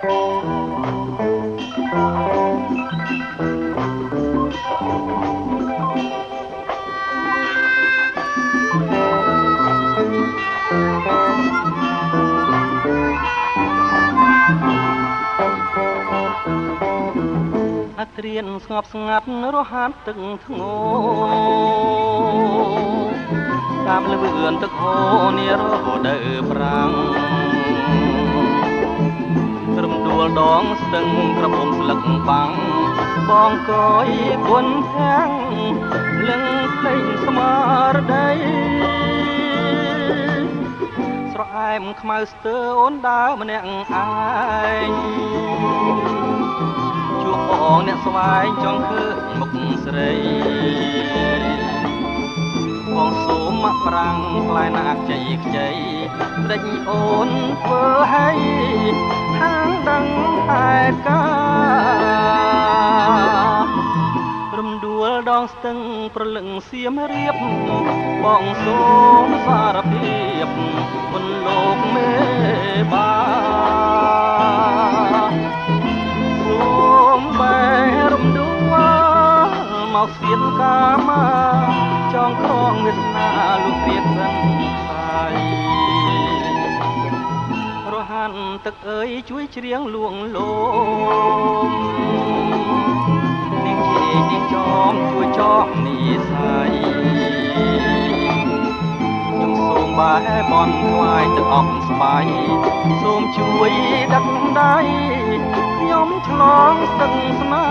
เรียนสงบสงัดรหัสตึงทงโง่ตามเลยเบื่อนตะโคนี่รอเดือปรังรำดวลดองสึงกระผมสลักบังบองก้อยบนแทงเล่งเพลงสมาร์ได้สระไอ้มขมายสเตอร์อนดาวมันแองไอองเนี่ยสวายจองคือมุกสรีบองสูมมะปรังคลายนักใจอีกใจได้โอนเพื่อให้ทางดังหายการำดวลดองสตึงประลึงเสียมเรียบบองสูมสารเพียบบนโลกเมบาមកសៀនកាមាចងក្រងវាសនាលុះព្រៀបសិនសាយរហានទឹកអើយជួយច្រៀងលួងលោមនាងជានាងចោមជួយចោមនេះសាយខ្ញុំសូមបែបនថ្វាយទឹកអប់ស្បាយសូមជួយដឹកដៃខ្ញុំឆ្លងស្ទឹងស្នា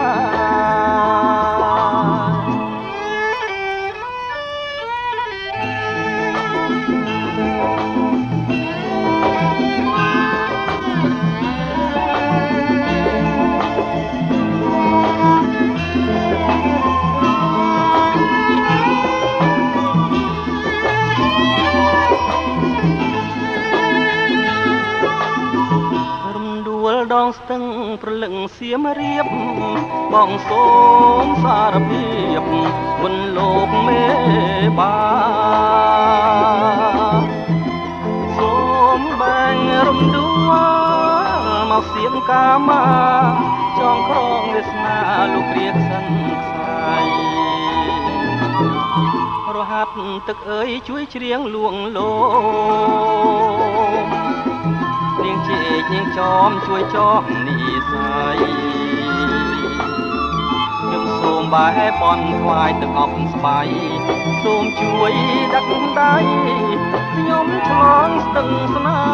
ดองสตึงประลึงเสียมเรียบบองโสมสารเพียบบนโลกเมบาโสมแบ่งรำดัวมาเสียงกามาจองครองเวสนาลูกเรียกสันสายรหัสตึกเอ๋ยช่วยเฉียงลวงโลเนียงเจกเนียงจอมช่วยจอมนี่ใสยังសូមបែបនថ្វាយទឹកអប់ស្បាយសូមជួយដឹកដៃខ្ញុំឆ្លងស្ទឹងស្នា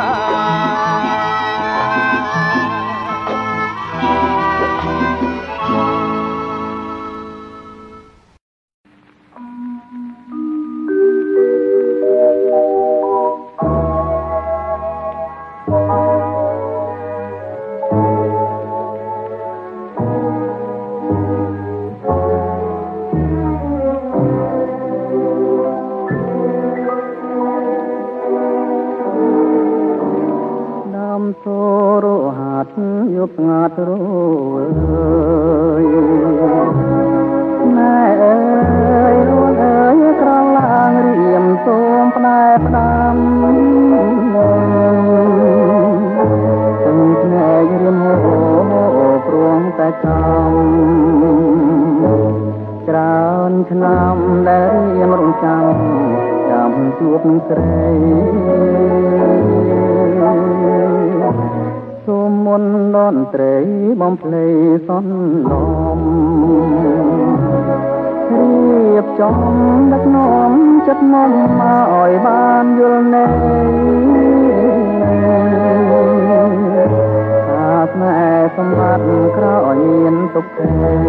ស្ងាត់រួយណែអើយរួនអើយក្រឡាងរៀមសូមផ្លែផ្ដាំទាំងភ្នែករៀមហូព្រោះតែចំច្រើនឆ្នាំដែលរៀមរងចាំជួបនឹងស្រីសូមមុនដនត្រីបំភ្លៃសន្លំរៀបចំដឹកនាំចិត្តនាំមកឲ្យបានយល់ណែថាស្នេហ៍សម្បត្តិក្រោយមានទុកទេ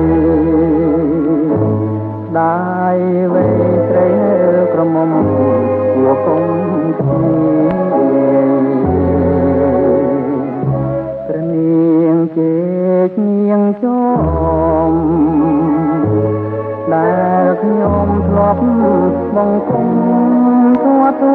ได้เวทเรกระมมหัวคงกระเนียงเกจเนียงจอมได้ขยมพลบบังคมตัว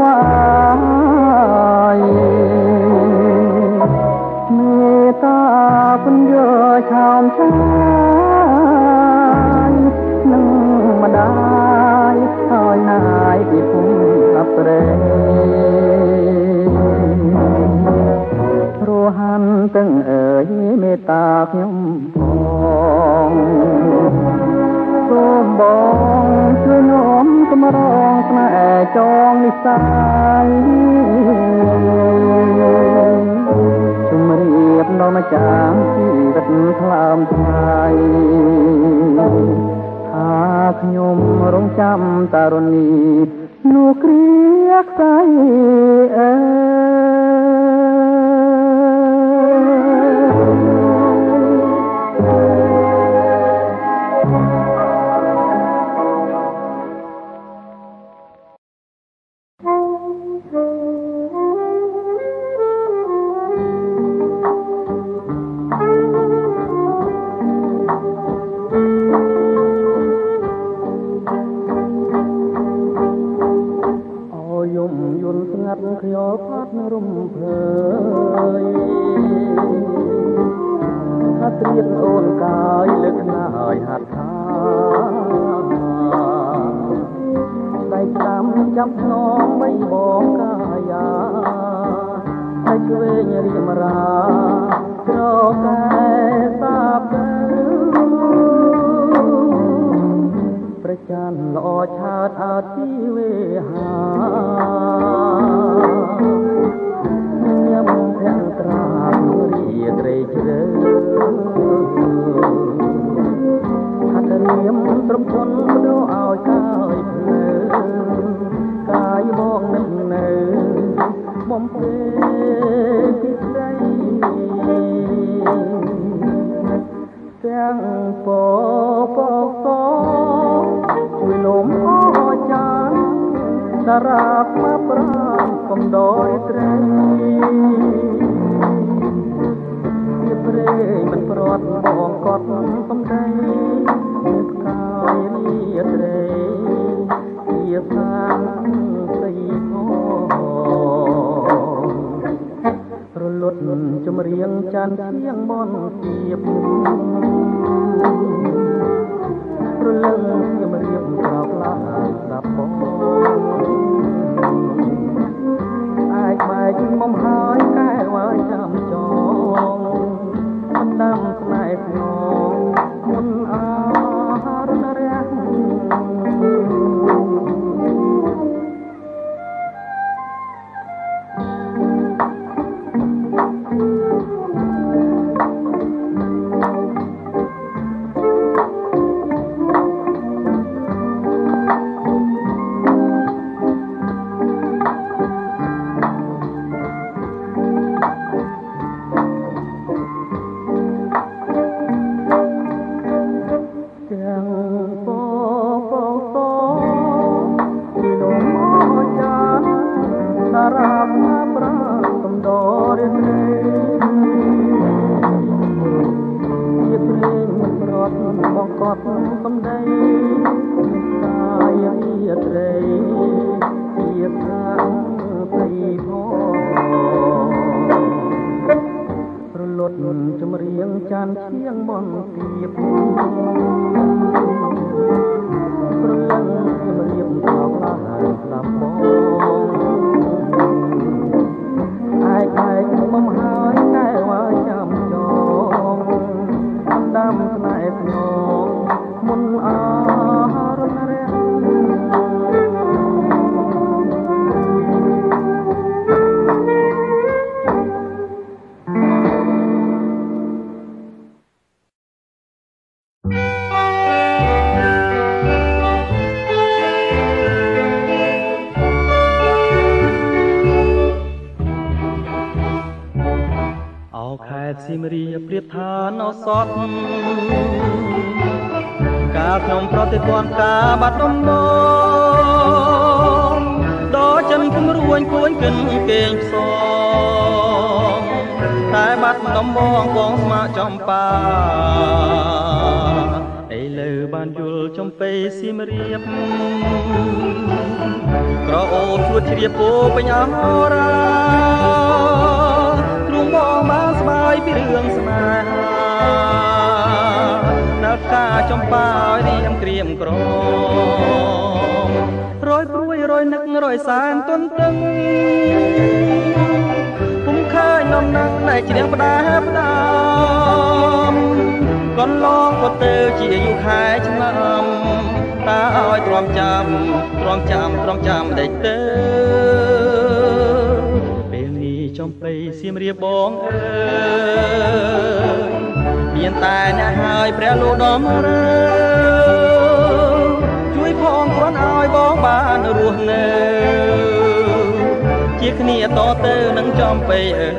เมตตาคุณเยอะชาวชายนึงมาได้หอยนายที่พุ่งอับเรโรหันตึงเอ๋ยเมตตาខ្ញុំផងសូមបងជួយនាំកម្រងស្នេហ៍ចងនិស្ស័យជំរាបដល់ម្ចាស់ជីវិតថ្លើមថ្លៃថាខ្ញុំរងចាំតារុณีនោះគ្រាខ្សែអើខ្យល់ផាត់រំភើយថាត្រៀតអូនកាយលើកណាយហាត់ថាដៃស្ដាំចាប់ស្នងបីបងកាយាដៃឆ្វេងរៀមរាក្រកែសាបប្រចានល្អឆើតអើទីវេហាញ៉ាំភាំងត្រាបរីត្រេកជ្រៅហាត់រៀមត្រឹមធន់បដូរឲ្យកាយភ្លើកាយបងនឹកនៅបំពេពីស្ដីទាំងពពកជួយលំអចានតារាបមកប្រាំកំដោយត្រីជាព្រៃមិនប្រត់បងកត់សំដីផ្កាយរាត្រីជាសាងស្អីផងរលត់ចម្រៀងចានជាងបនទៀបរលឹងខ្ញុំរៀបក្រោកឡើងស្ដាប់បងអាចបែកមុំហើយកែវ៉ាយចាំចងមិនដាំស្នេហ៍ក្នុងមុនអារនរះចម្រៀងចានឈៀងបនទៀបព្រលឹងខ្ញុំរៀបក្រោកឡើងស្ដាប់បងអាចបំហើយកែវ៉ាយចាំចងដាំស្នេហ៍ក្នុងមុនអារនរះសៀមរាបប្រៀបថានៅសតកាលខ្ញុំប្រតិទ័នការបាត់ដំបងដល់ចិនគំរួញគួនកិនគេងផ្សងតែបាត់ដំបងបងស្មាចំបាឥឡូវបានយល់ចំពេសៀមរាបក្រអូបជួតជ្រាបពោពេញអរាទ្រង់បងបានស្បាយពីរឿងស្នេហានៅការចំបាឲ្យរៀមក្រៀមក្ររយព្រួយរយនឹករយសានទន់ទឹងពុំឃើញនំនឹងណែច្រៀងផ្ដាផ្ដាំកន្លងក៏ទៅជាយុខែឆ្នាំតើឲ្យទ្រាំចាំដេចទៅពេលនេះចំបៃសៀមរាបបងអើយមានតែអ្នកហើយព្រះលោកដំរើជួយផងគ្រាន់ឲ្យបងបានរស់នៅជាគ្នាតទៅនឹងចំបៃអើ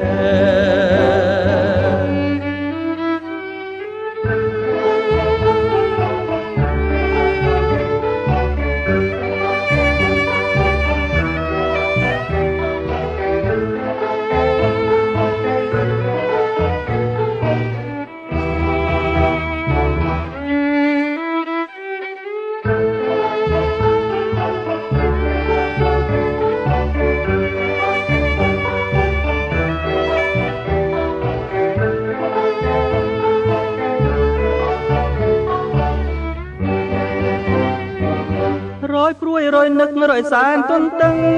យព្រួយរយនឹករយសែនទន្ទឹង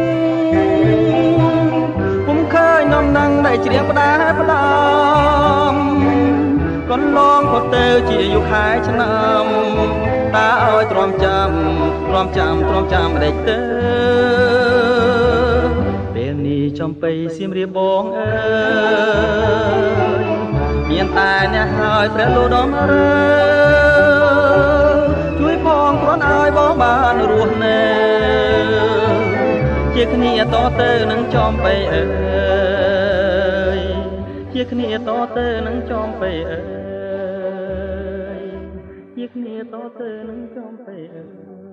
ពុំឃើញនំនឹងដែលច្រៀងផ្ដាផ្ដាំកន្លងក៏ទៅជាយុខែឆ្នាំតើឲ្យទ្រាំចាំដេចទៅពេលនេះចំបៃសៀមរាបបងអើយមានតែអ្នកហើយព្រះលោកដំរើជួយផងគ្រាន់ឲ្យបងបានរស់នៅជាគ្នាតទៅនឹងចំបៃអើយជាគ្នាតទៅនឹងចំបៃអើយជាគ្នាតទៅនឹងចំបៃអើយ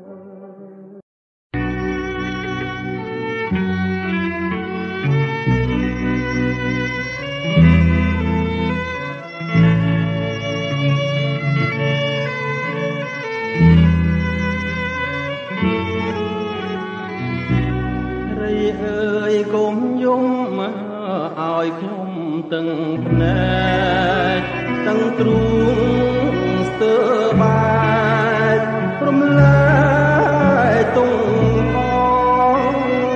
អើយគុំយំឲ្យខ្ញុំទាំងភ្នែកទាំងទ្រូងស្ទើបាយរំលែកទុំផង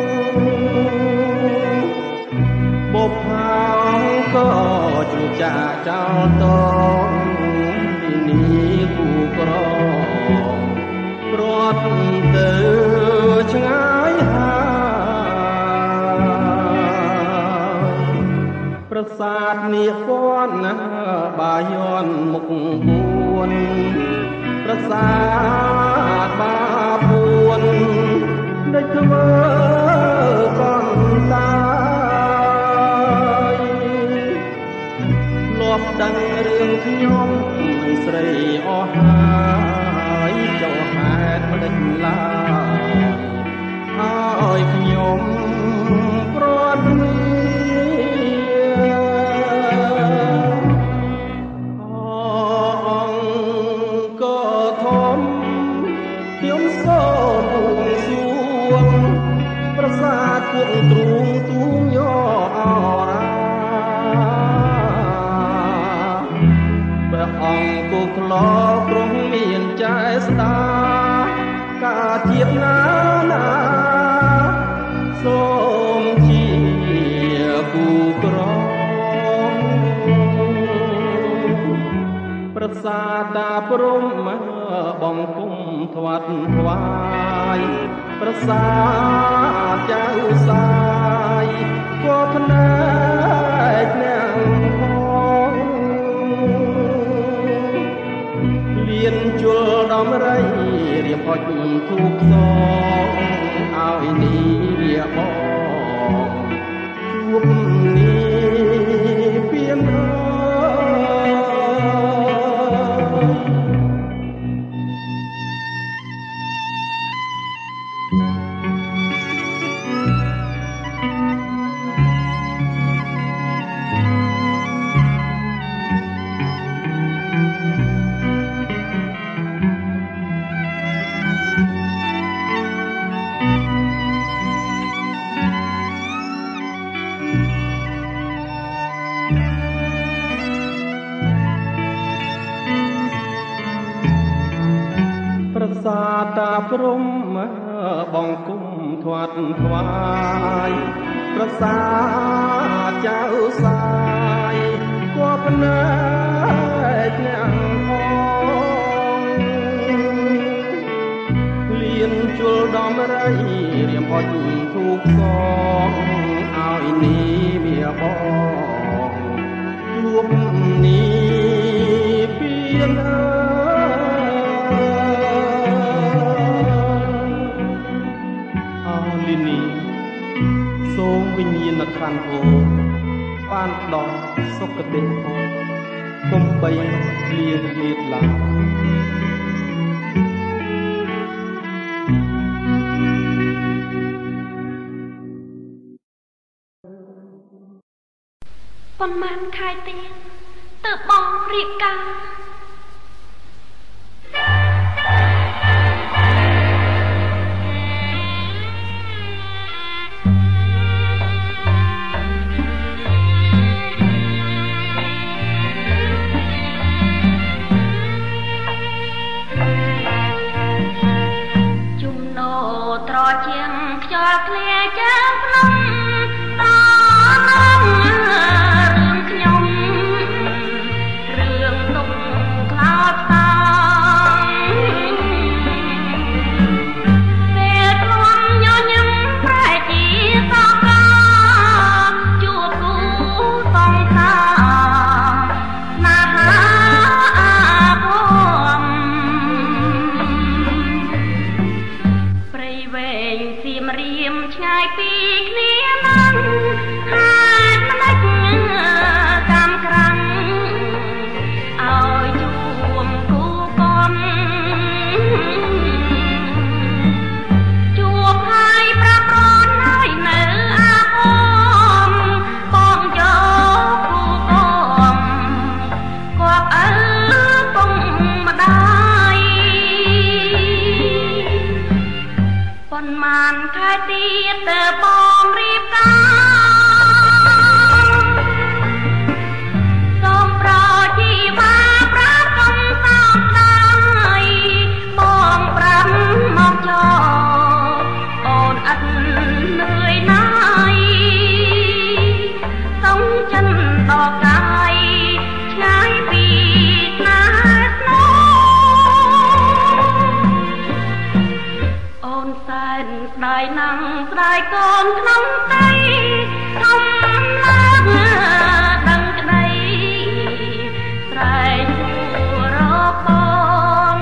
បបផៅក៏ជ្រុចាចោលតងពីនេះគូក្រប្រត់ទៅឆ្ងាយប្រាសាទនាគពន្ធណាបាយ័នមុខ4ប្រាសាទបាពួនដូចធ្វើកន្តាយលបដឹងរឿងខ្ញុំនឹងស្រីអស់ហើយចោលហេតុផ្ដេចឡើយឲ្យខ្ញុំប្រត់ខ្ញុំសូមបួងសួងប្រាសាទគង់ទ្រូងទូងយោអរាព្រះអង្គគូក្លោព្រមមានចែស្ដាការជាតិណាសូមជាគូក្រមប្រាសាទតាព្រំបង្គំថ្វាត់ថ្វាយប្រាសាទចៅសាយក៏ភ្នែកអ្នកផងលៀនជុលដំរីរៀបហុចធូបសងឲ្យនេះបងជួបនេះពៀនប្រាសាទតាព្រំបង្គំធាត់ថ្វាយប្រាសាទចៅសាយណែកអ្នកផងលៀនជុលដំរីរៀមអត់ធូបកងឲ្យនេះវាបងជួបនេះពៀនលីនីសូមវិញ្ញាណក្ខន្ធអូបានដល់សុគតិកុំបីលៀនលៀតឡើយប៉ុន្មានខែទៀតទើបបងរៀបការត្រជាងខ្យល់ឃ្លាជាងភ្នំតនឹងរឿងខ្ញុំរឿងទុំក្លោតតងពេលធ្លាប់ញញឹមប្រែជាសកលជួបគូសង្សារណាហាភមព្រៃវែងសៀមរាមឆ្ងាយពីគ្នានឹងហេតុម្ដេចកម្មក្រាំងឲ្យជួមគូកុំជួបហើយប្រប្រនហើយនៅអាហមបងយកគូកុំគាត់អើពុំម្ដាយប៉ុន្មានខែទៀតទើបបងរៀបការសូមប្រជីវ៉ាប្រាប់កុំសោកស្ដាយបងប្រាំមកចោអូនឥតលឿយណាយសុំចិនដល់កាយឆ្ងាយពីណាស្នោអូនសែនស្ដាយណាស់ស្ដាយកូនក្នុងដីធំឡើងដឹងក្ដីស្រែកពួររកបង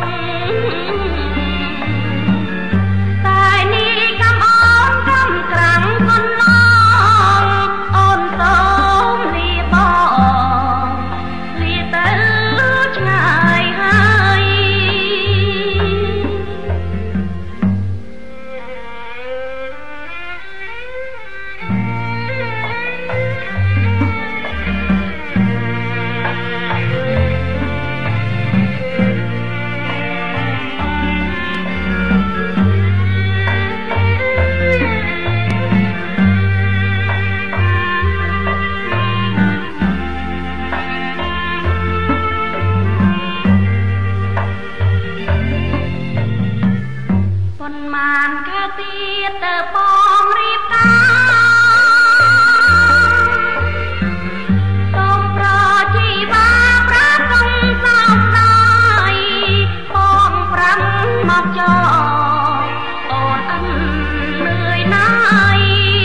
តែនេះកំអូនកំក្រាំងកន្លងអូនសូមលាបងលាទៅឆ្ងាយហើយប៉ុន្មានខែទៀតទើបបងរៀបការសូមប្រជីវ៉ាប្រាប់កុំសោកស្ដាយបងប្រាំមកចោអូនអិនលឿយណាយ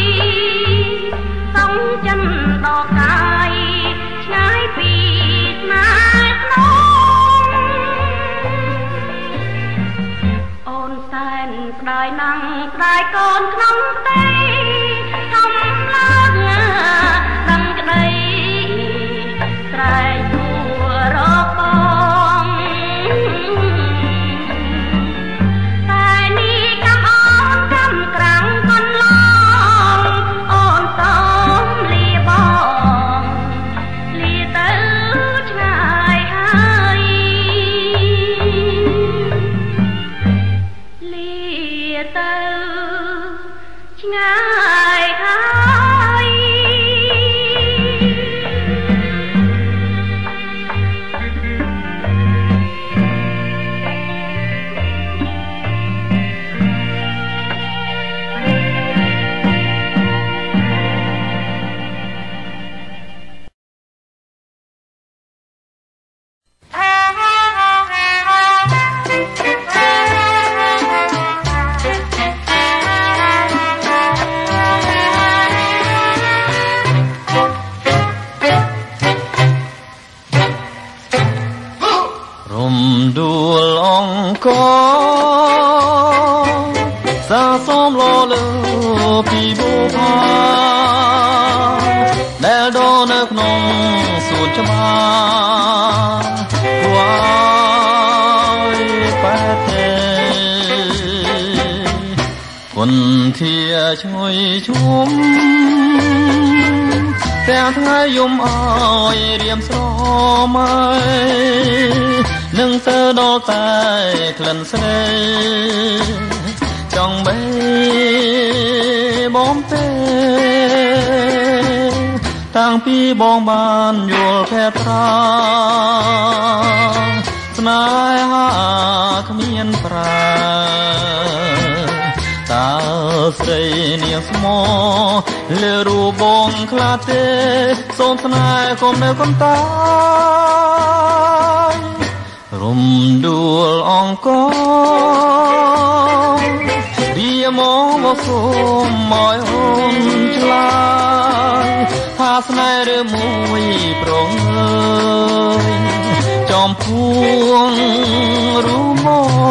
សុំចិនដល់កាយឆ្ងាយពីណាស្នោអូនសែនស្ដាយណាស់ស្ដាយកូនក្នុងដីធំឡើងដឹងក្ដីស្រែកពួររកបងតែនេះកំអូនកំក្រាំងកន្លងអូនសូមលាបងលាទៅឆ្ងាយហើយលាទៅឆ្ក៏សាសូមលលើពីបុផាដែលដនៅក្នុងសួនច្បារគួរឲ្យបែកទេគុនធាឈ្ងុយឈុំទាំងថ្ងៃយំអើយរៀមស្រមៃនឹងទៅដល់តែក្លិនស្នេហ៍ចង់បេបំពេតាំងពីបងបានយល់ភេត្រាស្នេហាគ្មានប្រាតើស្រីនាងស្មោលើរូបបងខ្លាទេសូមស្នេហ៍កុំនៅកុំតាយរំដួលអង្គរៀមកមកសូមមកអូនឆ្លើយថាស្នេហ៍ឬមួយប្រងើយចំពួងរូម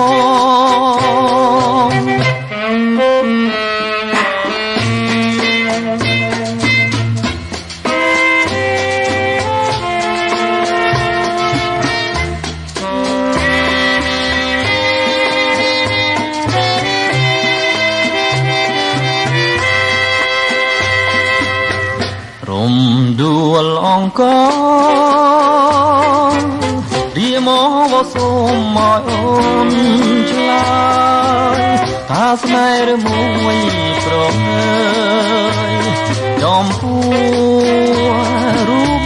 ដួលអង្គរៀមកសូមមកអូនឆ្លើយថាស្នេហ៍ឬមួយប្រងើយចំពោះរូប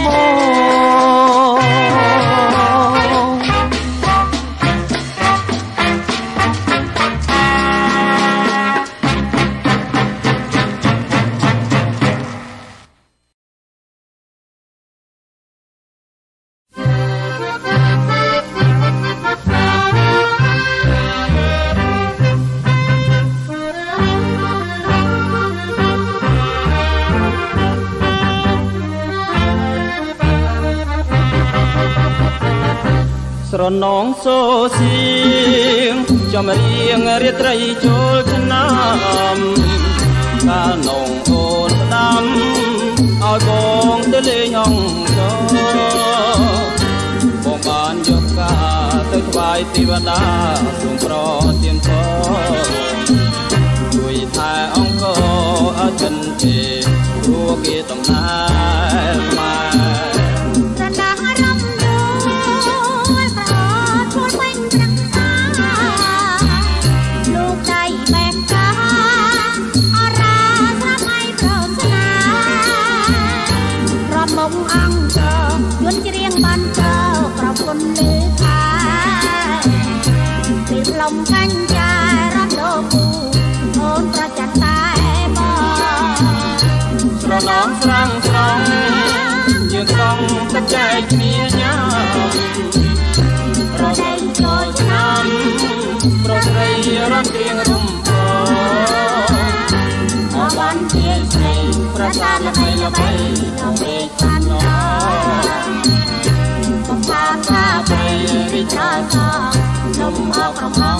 ស្រនងសូសៀងចំរៀងរាត្រីចូលឆ្នាំកាលនងអូនផ្ដាំឲ្យបងទៅលេងអង្គបងបានយកការទៅថ្វាយទេវតាសូមប្រទានពរជួយថែអង្គអចិន្ទេព្រោះគេតំណែងមកកាញ់ចារត់លោកគូអូនប្រចាំតែបងស្រណងស្រងស្រងយើងកង់ទឹកចែកគ្នាញ៉ាំប្រដេញចូលឆ្នាំប្រស្រីរត់រៀងរំពអបានជាស្រីប្រសាទល្បីល្បីក្នុងមេឃខាងណកំផាថាព្រៃវិចារសនំអក្រហម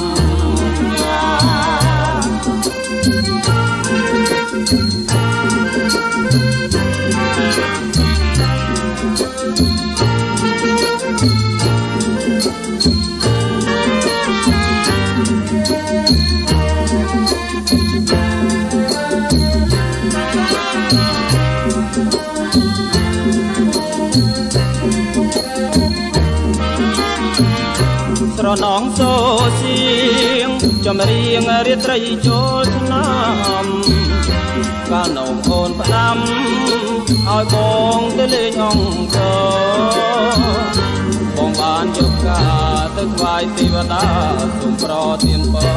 ស្រណងសូសៀងចំរៀងរាត្រីចូលឆ្នាំកាលនងអូនផ្ដាំឲ្យបងទៅលេងអង្គបងបានយកការទៅថ្វាយទេវតាសូមប្រទានពរ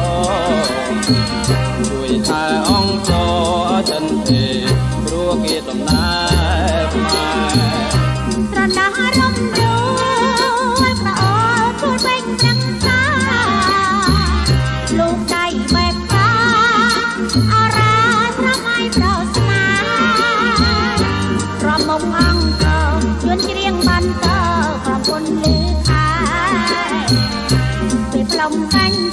ជួយថែអង្គអចិន្ទេព្រោះគេតំណែងមកស្រណោះរំដួលប្រអល់គូលពេញទាំងសាលោកដៃបែបតាអរាស្រមៃប្រស្នារំមុំអង្គយួនច្រៀងបានតប្រពន្ធលើខែពេលផ្លុំកាញ់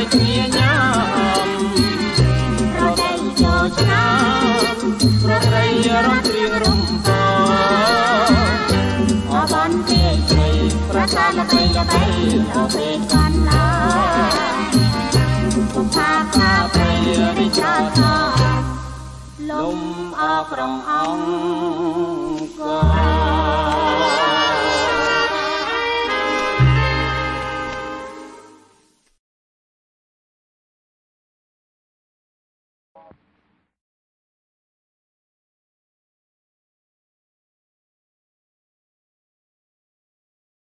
គ្នាញ៉ាំប្រដីចូលឆ្នាំប្រត្រីរំព្រៀងរំពអបនទេជ័យប្រសាល្បីល្បីអពេកកាន់ឡាពុផាខាព្រៃរិឆាតលំអក្រងអង្គ